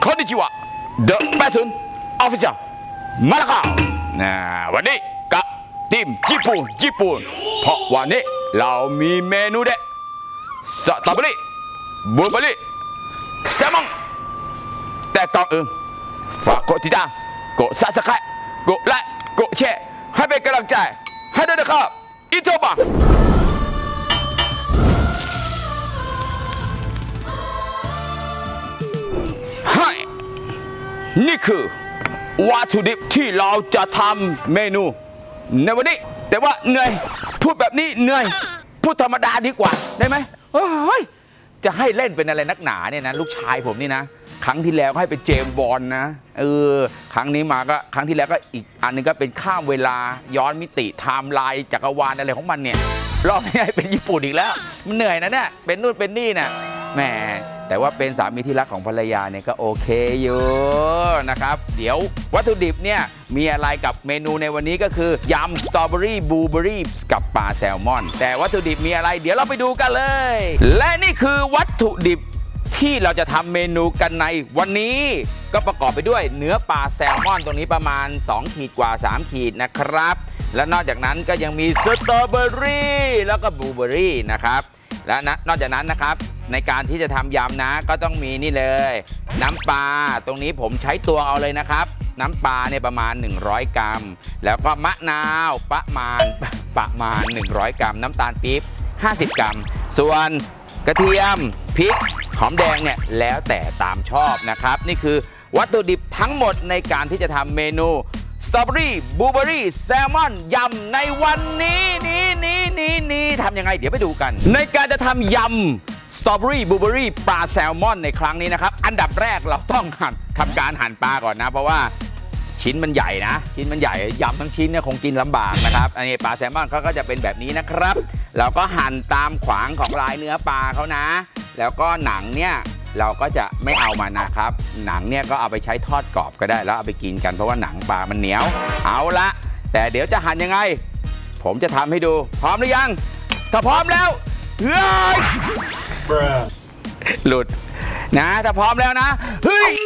คอนนิจิวะ The 80 Official มาแล้วครับวันนี้กับทีมญี่ปุ่นเพราะวันนี้เรามีเมนูเด็ดสตรอเบอรี่บลูเบอรี่แซลมอนแต่ก่อนอื่นฝากกดติดตามกด Subscribe กดไลค์กดแชร์ให้เป็นกำลังใจให้ด้วยนะครับอินโทรมานี่คือวัตถุดิบที่เราจะทำเมนูในวันนี้แต่ว่าเหนื่อยพูดแบบนี้เหนื่อยพูดธรรมดาดีกว่าได้ไหมจะให้เล่นเป็นอะไรนักหนาเนี่ยนะลูกชายผมนี่นะครั้งที่แล้วให้เป็นเจมส์บอนด์นะครั้งนี้มาก็ครั้งที่แล้วก็อีกอันนึงก็เป็นข้ามเวลาย้อนมิติไทม์ไลน์จักรวาลอะไรของมันเนี่ยรอบนี้ให้เป็นญี่ปุ่นอีกแล้วมันเหนื่อยนะเนี่ยเป็นนู่นเป็นนี่นะแหมแต่ว่าเป็นสามีที่รักของภรรยาเนี่ยก็โอเคอยู่นะครับเดี๋ยววัตถุดิบเนี่ยมีอะไรกับเมนูในวันนี้ก็คือยำสตรอเบอรี่บลูเบอรี่กับปลาแซลมอนแต่วัตถุดิบมีอะไรเดี๋ยวเราไปดูกันเลยและนี่คือวัตถุดิบที่เราจะทำเมนูกันในวันนี้ก็ประกอบไปด้วยเนื้อปลาแซลมอนตรงนี้ประมาณ2ขีดกว่า3ขีดนะครับและนอกจากนั้นก็ยังมีสตรอเบอรี่แล้วก็บลูเบอรี่นะครับและนอกจากนั้นนะครับในการที่จะทำยำนะก็ต้องมีนี่เลยน้ำปลาตรงนี้ผมใช้ตวงเอาเลยนะครับน้ำปลาเนี่ยประมาณ100 กรัมแล้วก็มะนาวประมาณ100 กรัมน้ำตาลปี๊บ50 กรัมส่วนกระเทียมพริกหอมแดงเนี่ยแล้วแต่ตามชอบนะครับนี่คือวัตถุดิบทั้งหมดในการที่จะทำเมนูสตรอเบอรี่บลูเบอรี่แซลมอนยำในวันนี้นี่ทำยังไงเดี๋ยวไปดูกันในการจะทำยำสตรอเบอรี่บลูเบอรี่ปลาแซลมอนในครั้งนี้นะครับอันดับแรกเราต้องทำการหั่นปลาก่อนนะเพราะว่าชิ้นมันใหญ่นะชิ้นมันใหญ่ยำทั้งชิ้นเนี่ยคงกินลำบากนะครับอันนี้ปลาแซลมอนเขาก็จะเป็นแบบนี้นะครับเราก็หั่นตามขวางของลายเนื้อปลาเขานะแล้วก็หนังเนี่ยเราก็จะไม่เอามานะครับหนังเนี่ยก็เอาไปใช้ทอดกรอบก็ได้แล้วเอาไปกินกันเพราะว่าหนังปลามันเหนียวเอาละแต่เดี๋ยวจะหั่นยังไงผมจะทำให้ดูพร้อมหรือยังถ้าพร้อมแล้วเฮ้ยหลุดนะถ้าพร้อมแล้วนะเฮ้ย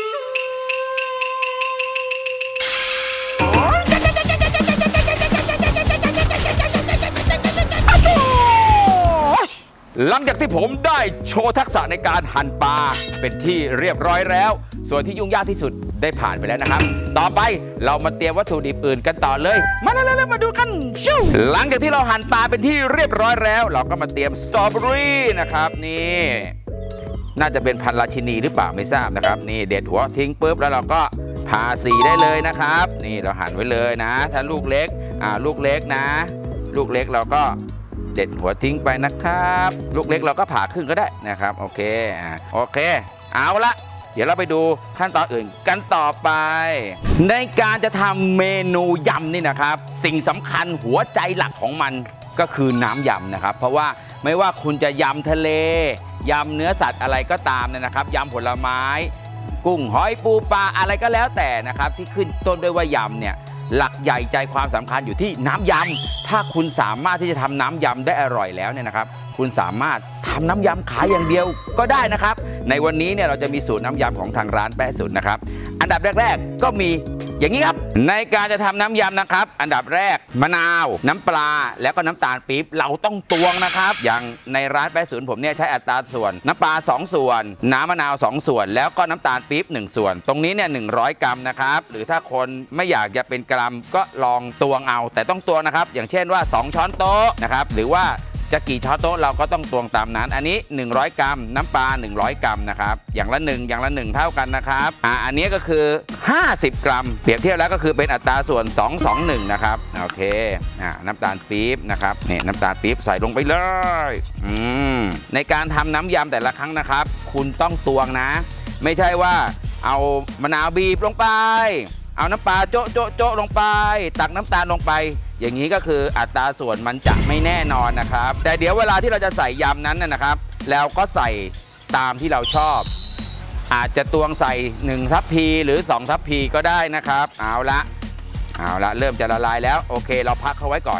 หลังจากที่ผมได้โชว์ทักษะในการหั่นปลาเป็นที่เรียบร้อยแล้วส่วนที่ยุ่งยากที่สุดได้ผ่านไปแล้วนะครับต่อไปเรามาเตรียมวัตถุดิบอื่นกันต่อเลยมาดูกันชิวหลังจากที่เราหั่นปลาเป็นที่เรียบร้อยแล้วเราก็มาเตรียมสตรอเบอรี่นะครับนี่น่าจะเป็นพันธุ์ราชินีหรือเปล่าไม่ทราบนะครับนี่เด็ดหัวทิ้งปุ๊บแล้วเราก็ผ่าสีได้เลยนะครับนี่เราหั่นไว้เลยนะถ้าลูกเล็กลูกเล็กนะลูกเล็กเราก็เด็ดหัวทิ้งไปนะครับลูกเล็กเราก็ผ่าครึ่งก็ได้นะครับโอเคเอาละเดี๋ยวเราไปดูขั้นตอนอื่นกันต่อไปในการจะทำเมนูยำนี่นะครับสิ่งสำคัญหัวใจหลักของมันก็คือน้ำยำนะครับเพราะว่าไม่ว่าคุณจะยำทะเลยำเนื้อสัตว์อะไรก็ตามนะครับยำผลไม้กุ้งหอยปูปลาอะไรก็แล้วแต่นะครับที่ขึ้นต้นด้วยว่ายำเนี่ยหลักใหญ่ใจความสำคัญอยู่ที่น้ำยำถ้าคุณสามารถที่จะทำน้ำยำได้อร่อยแล้วเนี่ยนะครับคุณสามารถทำน้ำยำขายอย่างเดียวก็ได้นะครับในวันนี้เนี่ยเราจะมีสูตรน้ำยำของทางร้านแปะสุดนะครับอันดับแรกๆก็มีอย่างนี้ครับในการจะทำน้ำยำนะครับอันดับแรกมะนาวน้ำปลาแล้วก็น้ำตาลปี๊บเราต้องตวงนะครับอย่างในร้านแปะศูนย์ผมเนี่ยใช้อัตราส่วนน้ำปลา2 ส่วนน้ำมะนาว2 ส่วนแล้วก็น้ำตาลปี๊บ1 ส่วนตรงนี้เนี่ย100 กรัมนะครับหรือถ้าคนไม่อยากจะเป็นกรัมก็ลองตวงเอาแต่ต้องตวงนะครับอย่างเช่นว่า2 ช้อนโต๊ะนะครับหรือว่าจะกี่ช้อนโต๊ะเราก็ต้องตวงตามนั้นอันนี้100 กรัมน้ำปลา100 กรัมนะครับอย่างละ1เท่ากันนะครับอันนี้ก็คือ50 กรัมเปรียบเทียบแล้วก็คือเป็นอัตราส่วน2:1นะครับโอเคน้ำตาลปี๊บนะครับนี่น้ำตาลปี๊บใส่ลงไปเลยในการทำน้ำยำแต่ละครั้งนะครับคุณต้องตวงนะไม่ใช่ว่าเอามะนาวบีบลงไปเอาน้ำปลาโจ๊ะลงไปตักน้ำตาลลงไปอย่างนี้ก็คืออัตราส่วนมันจะไม่แน่นอนนะครับแต่เดี๋ยวเวลาที่เราจะใส่ยำนั้นนะครับแล้วก็ใส่ตามที่เราชอบอาจจะตวงใส่1 ทัพพีหรือ2 ทัพพีก็ได้นะครับเอาละเริ่มจะละลายแล้วโอเคเราพักเขาไว้ก่อน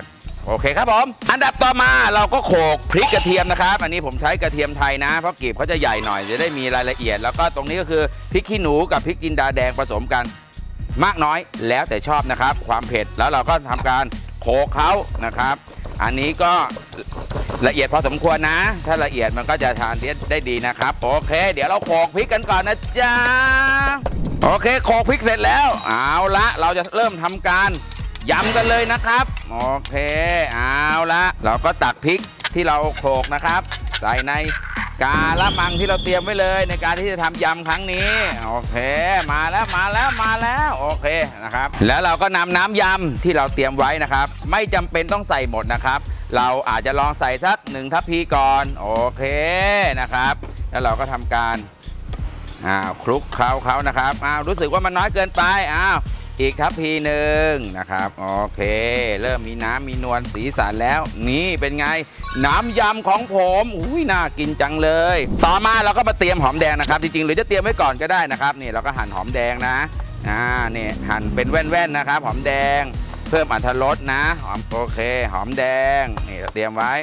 โอเคครับผมอันดับต่อมาเราก็โขลกพริกกระเทียมนะครับอันนี้ผมใช้กระเทียมไทยนะเพราะกลีบเขาจะใหญ่หน่อยจะได้มีรายละเอียดแล้วก็ตรงนี้ก็คือพริกขี้หนูกับพริกจินดาแดงผสมกันมากน้อยแล้วแต่ชอบนะครับความเผ็ดแล้วเราก็ทำการโขลกเขานะครับอันนี้ก็ละเอียดพอสมควรนะถ้าละเอียดมันก็จะทานได้ดีนะครับโอเคเดี๋ยวเราโขลกพริกกันก่อนนะจ๊ะโอเคโขลกพริกเสร็จแล้วเอาละเราจะเริ่มทำการยำกันเลยนะครับโอเคเอาละเราก็ตักพริกที่เราโขลกนะครับใส่ในกาละมังที่เราเตรียมไว้เลยในการที่จะทำยำครั้งนี้โอเคมาแล้วโอเคนะครับแล้วเราก็นำน้ำยำที่เราเตรียมไว้นะครับไม่จำเป็นต้องใส่หมดนะครับเราอาจจะลองใส่สัก1 ทัพพีก่อนโอเคนะครับแล้วเราก็ทำการคลุกเขานะครับรู้สึกว่ามันน้อยเกินไปอีกทัพพีหนึ่งนะครับโอเคเริ่มมีน้ำมีนวลสีสันแล้วนี่เป็นไงน้ำยำของผมอุ้ยน่ากินจังเลยต่อมาเราก็มาเตรียมหอมแดงนะครับจริงๆหรือจะเตรียมไว้ก่อนก็ได้นะครับนี่เราก็หั่นหอมแดงนะนี่หั่นเป็นแว่นๆนะครับหอมแดงเพิ่มอรรถรสนะโอเคหอมแดงนี่เราเตรียมไว้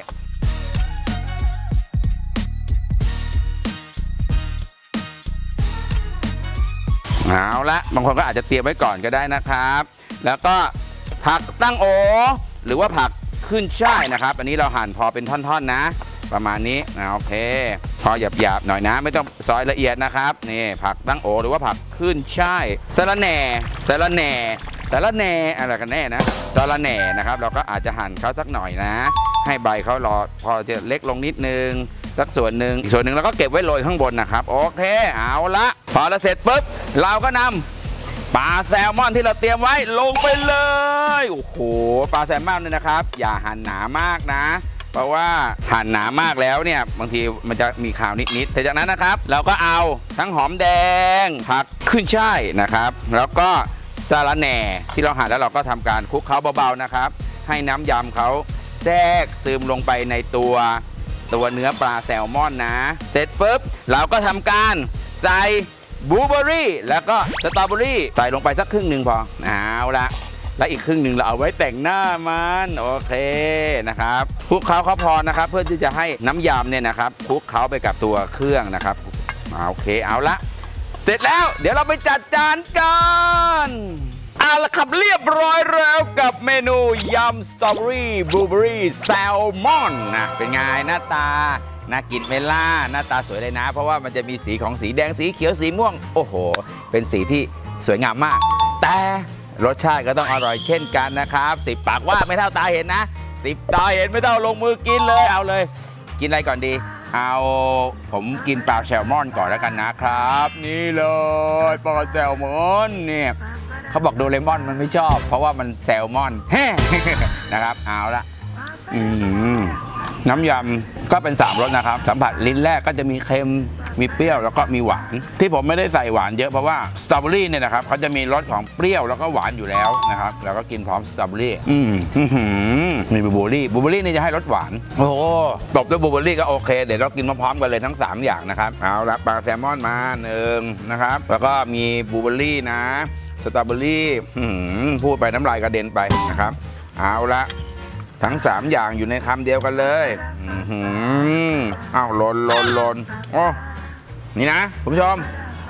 เอาละบางคนก็อาจจะเตรียมไว้ก่อนก็ได้นะครับแล้วก็ผักตั้งโอหรือว่าผักขึ้นช่ายนะครับอันนี้เราหั่นพอเป็นท่อนๆนะประมาณนี้โอเคพอหยาบๆหน่อยนะไม่ต้องซอยละเอียดนะครับนี่ผักตั้งโอหรือว่าผักขึ้นช่ายสะระแหน่อะไรกันแน่นะสะระแหน่นะครับเราก็อาจจะหั่นเขาสักหน่อยนะให้ใบเขาพอจะเล็กลงนิดนึงสักส่วนหนึ่งอีกส่วนหนึ่งเราก็เก็บไว้โรยข้างบนนะครับโอเคเอาละพอเราเสร็จปุ๊บเราก็นำปลาแซลมอนที่เราเตรียมไว้ลงไปเลยโอ้โหปลาแซลมอนเนี่ยนะครับอย่าหั่นหนามากนะเพราะว่าหั่นหนามากแล้วเนี่ยบางทีมันจะมีคาวนิดๆแต่จากนั้นนะครับเราก็เอาทั้งหอมแดงผักขึ้นช่ายนะครับแล้วก็สะระแหน่ที่เราหั่นแล้วเราก็ทำการคลุกเคล้าเบาๆนะครับให้น้ำยำเขาแทรกซึมลงไปในตัวเนื้อปลาแซลมอนนะเสร็จปุ๊บเราก็ทำการใส่บลูเบอร์รี่แล้วก็สตรอเบอรี่ใส่ลงไปสักครึ่งหนึ่งพอเอาละแล้วอีกครึ่งหนึ่งเราเอาไว้แต่งหน้ามันโอเคนะครับคลุกเคล้าเขาพอนะครับเพื่อที่จะให้น้ำยำเนี่ยนะครับคลุกเคล้าไปกับตัวเครื่องนะครับโอเคเอาละเสร็จแล้วเดี๋ยวเราไปจัดจานกันเอาละครับเรียบร้อยแล้วกับเมนูยำสตรอเบอรี่บลูเบอรี่แซลมอนนะเป็นไงหน้าตาน่ากินไหมล่ะหน้าตาสวยเลยนะเพราะว่ามันจะมีสีของสีแดงสีเขียวสีม่วงโอ้โหเป็นสีที่สวยงามมากแต่รสชาติก็ต้องอร่อยเช่นกันนะครับ10 ปากว่าไม่เท่าตาเห็นนะ10 ตาเห็นไม่เท่าลงมือกินเลยเอาเลยกินอะไรก่อนดีผมกินปลาแซลมอนก่อนแล้วกันนะครับนี่เลยปลาแซลมอนเนี่ยเขาบอกโดเรมอนมันไม่ชอบเพราะว่ามันแซลมอนนะครับเอาละน้ำยำก็เป็น3 รสนะครับสัมผัสลิ้นแรกก็จะมีเค็มมีเปรี้ยวแล้วก็มีหวานที่ผมไม่ได้ใส่หวานเยอะเพราะว่าสตรอเบอรี่เนี่ยนะครับเขาจะมีรสของเปรี้ยวแล้วก็หวานอยู่แล้วนะครับแล้วก็กินพร้อมสตรอเบอรี่มีบลูเบอร์รี่นี่จะให้รสหวานโอ้โหตบด้วยบลูเบอร์รี่ก็โอเคเดี๋ยวเรากินพร้อมๆกันเลยทั้ง3 อย่างนะครับเอาละปลาแซลมอนมา1นะครับแล้วก็มีบลูเบอร์รี่นะสตรอเบอรี่พูดไปน้ำลายกระเด็นไปนะครับเอาละทั้ง3 อย่างอยู่ในคำเดียวกันเลยอ้าวลนโอ้นี่นะคุณผู้ชม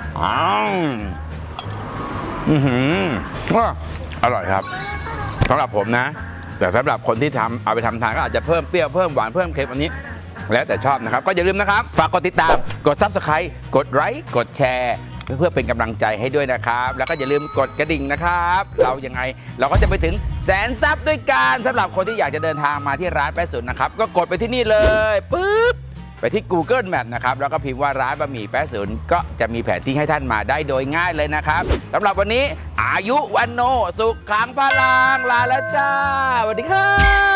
อร่อยครับสำหรับผมนะแต่สำหรับคนที่เอาไปทำทานก็อาจจะเพิ่มเปรี้ยวเพิ่มหวานเพิ่มเค็มอันนี้แล้วแต่ชอบนะครับก็อย่าลืมนะครับฝากกดติดตามกด Subscribe กดไลค์กดแชร์เพื่อเป็นกำลังใจให้ด้วยนะครับแล้วก็อย่าลืมกดกระดิ่งนะครับเรายังไงเราก็จะไปถึง100,000 ซับด้วยกันสำหรับคนที่อยากจะเดินทางมาที่ร้านแป๊ะสุนนะครับก็กดไปที่นี่เลยปึ๊บไปที่ Google Map นะครับแล้วก็พิมพ์ว่าร้านบะหมี่แป๊ะสุนก็จะมีแผนที่ให้ท่านมาได้โดยง่ายเลยนะครับสำหรับวันนี้อายุวันโนสุขขังพลังลาแล้วจ้าสวัสดีครับ